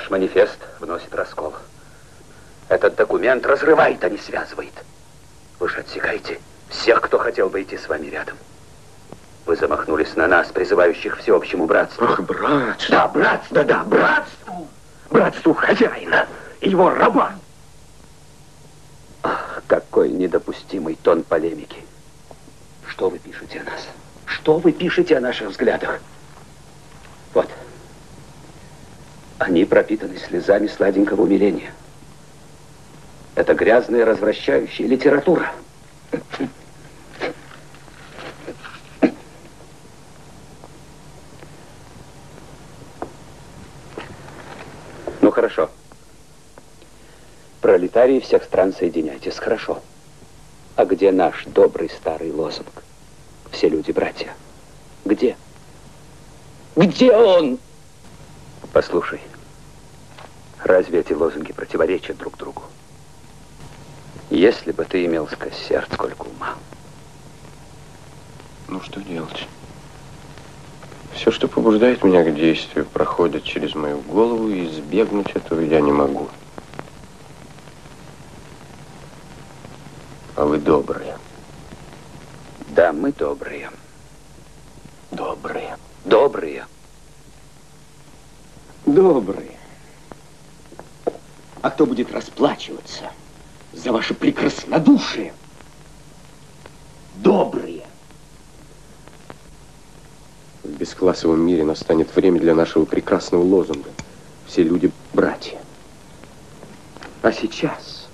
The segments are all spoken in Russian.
Ваш манифест вносит раскол. Этот документ разрывает, а не связывает. Вы же отсекаете всех, кто хотел бы идти с вами рядом. Вы замахнулись на нас, призывающих всеобщему братству. Ах, братство. Да, братство, да, братству. Братству хозяина и его раба. Ах, какой недопустимый тон полемики. Что вы пишете о нас? Что вы пишете о наших взглядах? Вот. Они пропитаны слезами сладенького умиления. Это грязная, развращающая литература. Ну, хорошо. Пролетарии всех стран, соединяйтесь. Хорошо. А где наш добрый старый лозунг? Все люди братья. Где? Где он? Послушай, разве эти лозунги противоречат друг другу? Если бы ты имел сердце, сколько ума. Ну, что делать? Все, что побуждает меня к действию, проходит через мою голову, и избегнуть этого я не могу. А вы добрые. Да, мы добрые. Добрые. Добрые. Добрые. А кто будет расплачиваться за ваше прекраснодушие? Добрые. В бесклассовом мире настанет время для нашего прекрасного лозунга. Все люди братья. А сейчас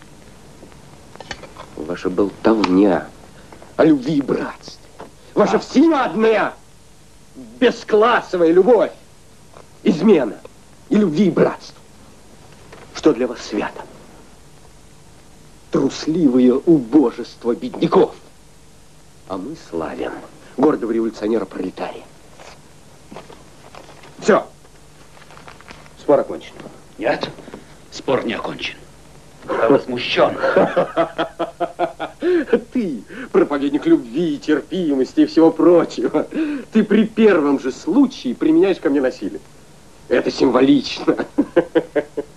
ваша болтовня о любви и братстве, ваша всеядная бесклассовая любовь, измена и любви и братства. Что для вас свято? Трусливое убожество бедняков. А мы славим гордого революционера-пролетария. Все. Спор окончен. Нет, спор не окончен. Я возмущен. Ты, проповедник любви, терпимости и всего прочего, ты при первом же случае применяешь ко мне насилие. Это символично.